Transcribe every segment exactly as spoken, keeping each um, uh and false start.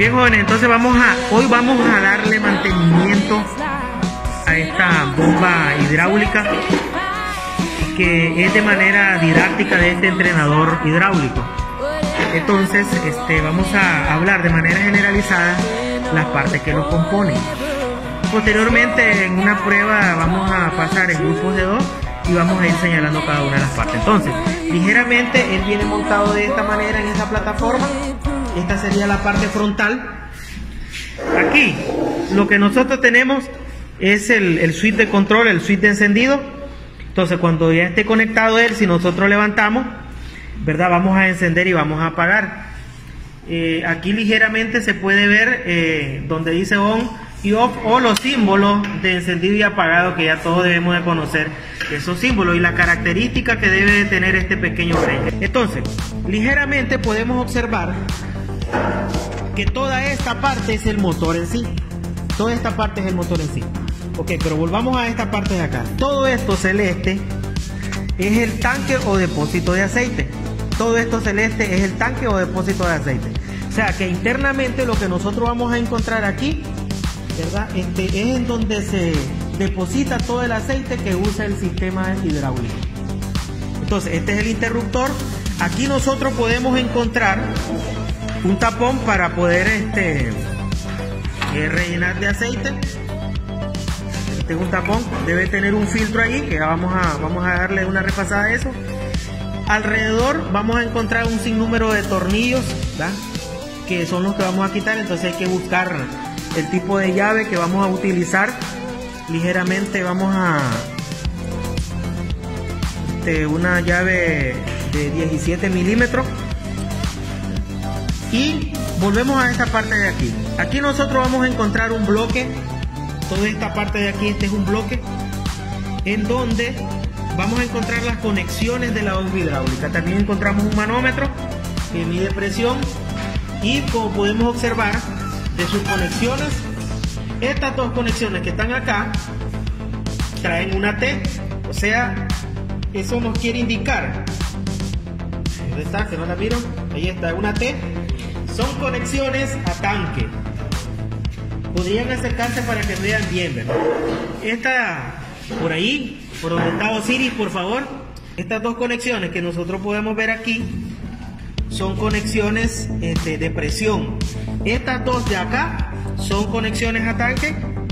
Bien, jóvenes, entonces vamos a, hoy vamos a darle mantenimiento a esta bomba hidráulica que es de manera didáctica de este entrenador hidráulico. Entonces, este, vamos a hablar de manera generalizada las partes que lo componen. Posteriormente, en una prueba vamos a pasar en grupos de dos y vamos a ir señalando cada una de las partes. Entonces, ligeramente él viene montado de esta manera en esa plataforma. Esta sería la parte frontal. Aquí lo que nosotros tenemos es el, el switch de control, el switch de encendido. Entonces cuando ya esté conectado él, si nosotros levantamos, ¿verdad? Vamos a encender y vamos a apagar. Eh, aquí ligeramente se puede ver eh, donde dice on y off, o los símbolos de encendido y apagado, que ya todos debemos de conocer esos símbolos y la característica que debe de tener este pequeño breaker. Entonces, ligeramente podemos observar que toda esta parte es el motor en sí. Toda esta parte es el motor en sí. Ok, pero volvamos a esta parte de acá. Todo esto celeste es el tanque o depósito de aceite. Todo esto celeste es el tanque o depósito de aceite. O sea que internamente lo que nosotros vamos a encontrar aquí, ¿verdad? Este es en donde se deposita todo el aceite que usa el sistema hidráulico. Entonces, este es el interruptor. Aquí nosotros podemos encontrar un tapón para poder este eh, rellenar de aceite. Este es un tapón, debe tener un filtro ahí que vamos a, vamos a darle una repasada a eso. Alrededor vamos a encontrar un sinnúmero de tornillos, ¿verdad? Que son los que vamos a quitar. Entonces hay que buscar el tipo de llave que vamos a utilizar. Ligeramente vamos a este, una llave de diecisiete milímetros. Y volvemos a esta parte de aquí. Aquí nosotros vamos a encontrar un bloque. Toda esta parte de aquí, este es un bloque en donde vamos a encontrar las conexiones de la bomba hidráulica. También encontramos un manómetro que mide presión. Y como podemos observar de sus conexiones, estas dos conexiones que están acá traen una T. O sea, eso nos quiere indicar. ¿Dónde está? ¿Que no la miro? Ahí está, una T. Son conexiones a tanque. Podrían acercarse para que vean bien, ¿verdad? Esta, por ahí, por donde está Osiris, por favor. Estas dos conexiones que nosotros podemos ver aquí son conexiones este, de presión. Estas dos de acá son conexiones a tanque.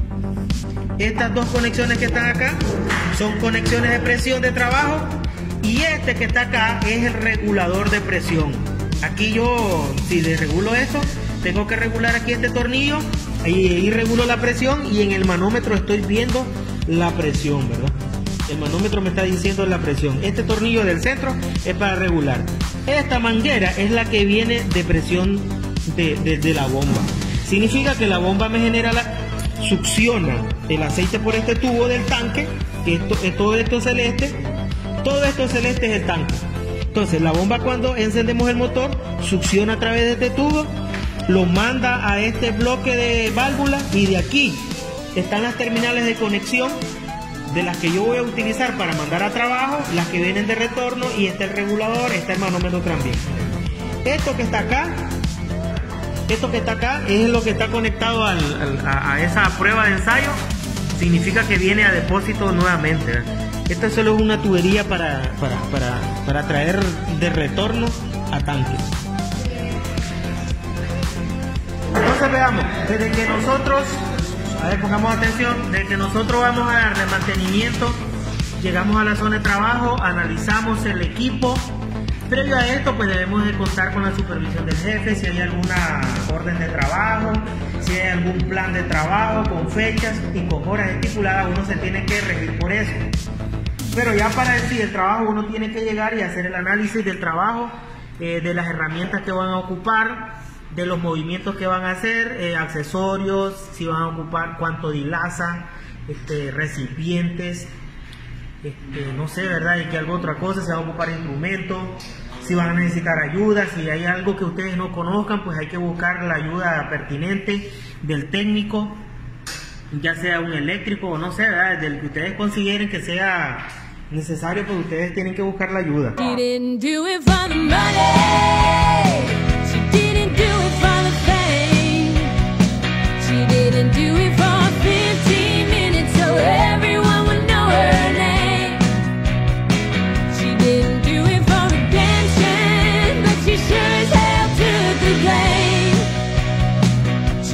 Estas dos conexiones que están acá son conexiones de presión de trabajo. Y este que está acá es el regulador de presión. Aquí yo, si le regulo esto, tengo que regular aquí este tornillo. Ahí, ahí regulo la presión y en el manómetro estoy viendo la presión, ¿verdad? El manómetro me está diciendo la presión. Este tornillo del centro es para regular. Esta manguera es la que viene de presión de, de, de la bomba. Significa que la bomba me genera la... succiona el aceite por este tubo del tanque. Que esto, es todo esto celeste. Todo esto celeste es el tanque. Entonces la bomba, cuando encendemos el motor, succiona a través de este tubo, lo manda a este bloque de válvula y de aquí están las terminales de conexión de las que yo voy a utilizar para mandar a trabajo, las que vienen de retorno, y está el regulador, está el manómetro también. Esto que está acá, esto que está acá es lo que está conectado al, al, a, a esa prueba de ensayo. Significa que viene a depósito nuevamente, ¿verdad? Esta solo es una tubería para, para, para, para traer de retorno a tanque. Entonces veamos, desde que nosotros, a ver, pongamos atención, desde que nosotros vamos a darle mantenimiento, llegamos a la zona de trabajo, analizamos el equipo. Previo a esto, pues debemos de contar con la supervisión del jefe, si hay alguna orden de trabajo, si hay algún plan de trabajo con fechas y con horas estipuladas, uno se tiene que regir por eso. Pero ya para decir el trabajo, uno tiene que llegar y hacer el análisis del trabajo, eh, de las herramientas que van a ocupar, de los movimientos que van a hacer, eh, accesorios, si van a ocupar, cuánto dilaza, este, recipientes, este, no sé, ¿verdad? Y que algo otra cosa, si van a ocupar instrumentos, si van a necesitar ayuda, si hay algo que ustedes no conozcan, pues hay que buscar la ayuda pertinente del técnico, ya sea un eléctrico o no sé, ¿verdad? Del que ustedes consideren que sea necesario, pues ustedes tienen que buscar la ayuda.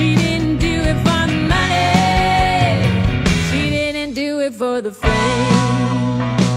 She didn't do it for the money. She didn't do it for the fame.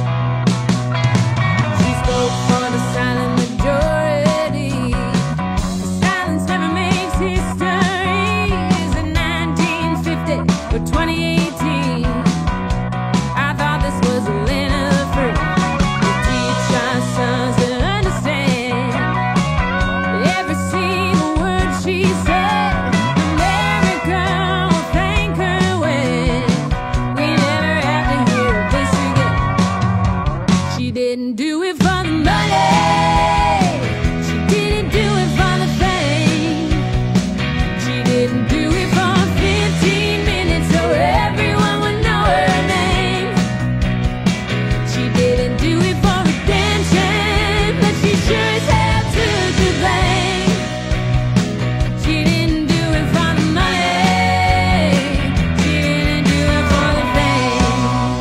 She spoke for the silent majority. The silence never makes history. Is it nineteen fifty or twenty eighteen? I thought this was a land of free. To teach our sons to understand every single word she said. America will thank her when we never have to hear this again. She didn't do it for the money. She didn't do it for the fame. She didn't do it for fifteen minutes so everyone would know her name. She didn't do it for redemption, but she sure as hell took the blame. She didn't do it for the money. She didn't do it for the fame.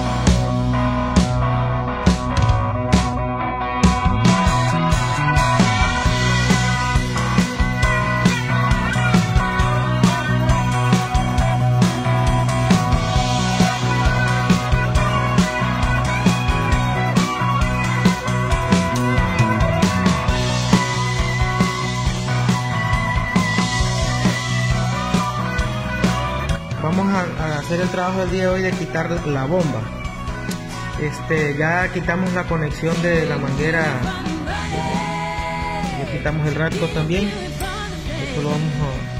Vamos a, a hacer el trabajo del día de hoy de quitar la bomba. Este, ya quitamos la conexión de la manguera, ya quitamos el radco también. Esto lo vamos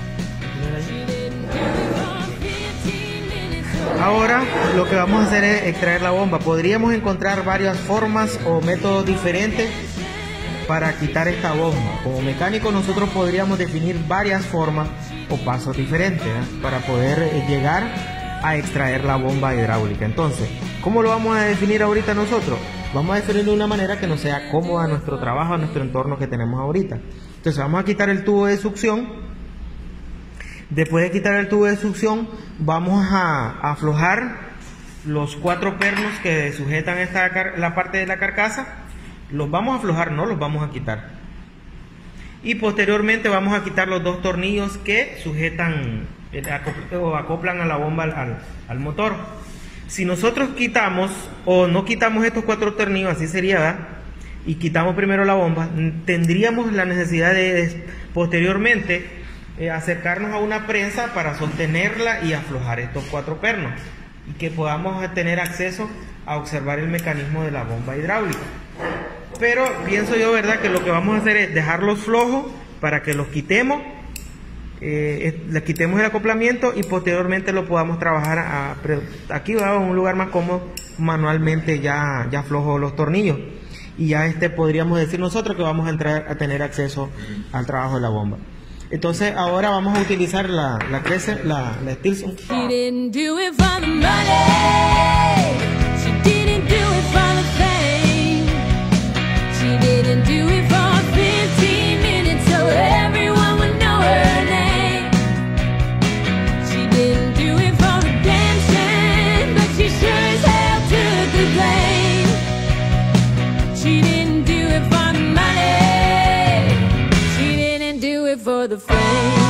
a poner ahí. Ahora lo que vamos a hacer es extraer la bomba. Podríamos encontrar varias formas o métodos diferentes para quitar esta bomba. Como mecánico nosotros podríamos definir varias formas o pasos diferentes, ¿eh? para poder eh, llegar a extraer la bomba hidráulica. Entonces, ¿cómo lo vamos a definir ahorita nosotros? Vamos a definirlo de una manera que nos sea cómoda a nuestro trabajo, a nuestro entorno que tenemos ahorita. Entonces vamos a quitar el tubo de succión. Después de quitar el tubo de succión, vamos a, a aflojar los cuatro pernos que sujetan esta, la parte de la carcasa. Los vamos a aflojar, no los vamos a quitar. Y posteriormente vamos a quitar los dos tornillos que sujetan o acoplan a la bomba al, al motor. Si nosotros quitamos o no quitamos estos cuatro tornillos, así sería, ¿verdad? Y quitamos primero la bomba, tendríamos la necesidad de posteriormente eh, acercarnos a una prensa para sostenerla y aflojar estos cuatro pernos y que podamos tener acceso a observar el mecanismo de la bomba hidráulica. Pero pienso yo, ¿verdad?, que lo que vamos a hacer es dejarlos flojos para que los quitemos, eh, le quitemos el acoplamiento y posteriormente lo podamos trabajar a, a, aquí, ¿verdad?, en un lugar más cómodo, manualmente ya, ya flojos los tornillos. Y ya este podríamos decir nosotros que vamos a entrar a tener acceso al trabajo de la bomba. Entonces ahora vamos a utilizar la, la, Crescent, la, la Stilson. She didn't do it for the money. She didn't do it for the fame. She didn't do it for fifteen minutes so everyone would know her name. She didn't do it for redemption, but she sure as hell took the blame. She didn't do it for the money. She didn't do it for the fame.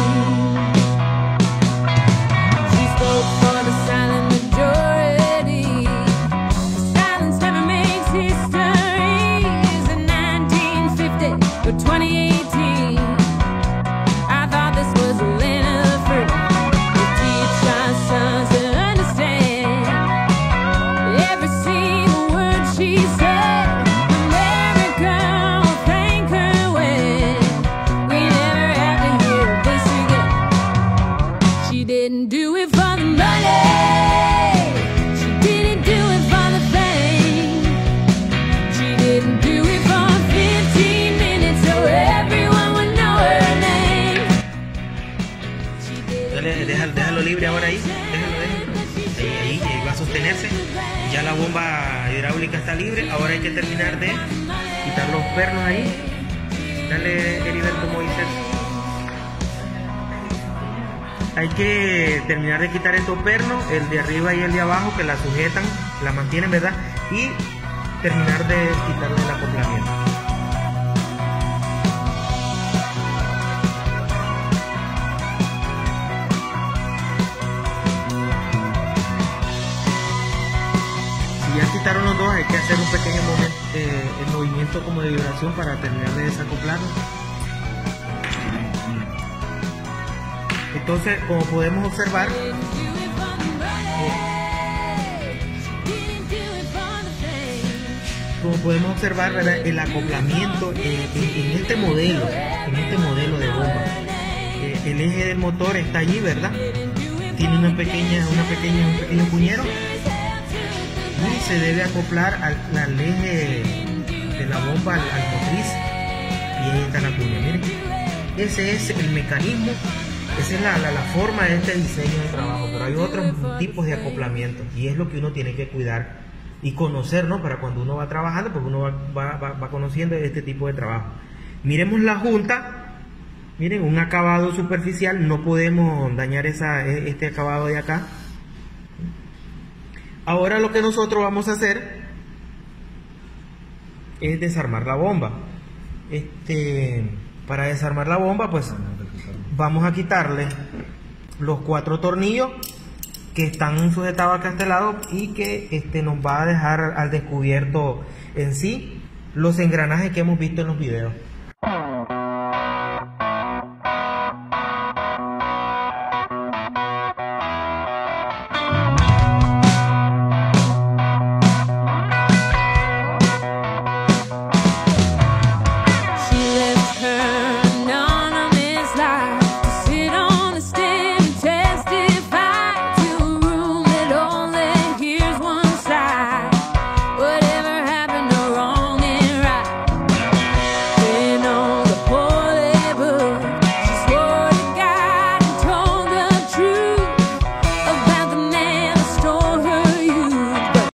She spoke for the silent majority. The silence never makes history. Is it nineteen fifty or twenty eighteen? I thought this was a land of free. To teach our sons to understand every single word she said. America will thank her when we never have to hear this again. She didn't do it for the money. She didn't do it for the fame. She didn't do it for fifteen minutes so everyone would know her name. She didn't Dale, déjalo, déjalo libre ahora ahí, déjalo, déjalo. Ahí, ahí, ahí va a sostenerse. Ya la bomba hidráulica está libre. Ahora hay que terminar de quitar los pernos ahí. Dale, Heriberto Moisés. Hay que terminar de quitar estos pernos, el de arriba y el de abajo, que la sujetan, la mantienen, ¿verdad? Y terminar de quitarle el acoplamiento. conectaron los dos, hay que hacer un pequeño momento, eh, el movimiento como de vibración para terminar de desacoplarlo. Entonces, como podemos observar, eh, como podemos observar, ¿verdad?, el acoplamiento en, en, en este modelo, en este modelo de bomba, eh, el eje del motor está allí, ¿verdad? Tiene una pequeña, una pequeña, un pequeño puñero y se debe acoplar al, al eje de la bomba, al, al motriz, y ahí está la cuña. Miren, ese es el mecanismo, esa es la, la, la forma de este diseño de trabajo, pero hay otros tipos de acoplamiento y es lo que uno tiene que cuidar y conocer, ¿no? Para cuando uno va trabajando, porque uno va, va, va, va conociendo este tipo de trabajo. Miremos la junta, miren, un acabado superficial, no podemos dañar esa, este acabado de acá. Ahora lo que nosotros vamos a hacer es desarmar la bomba. Este, para desarmar la bomba, pues vamos a quitarle los cuatro tornillos que están sujetados acá a este lado y que este, nos va a dejar al descubierto en sí los engranajes que hemos visto en los videos.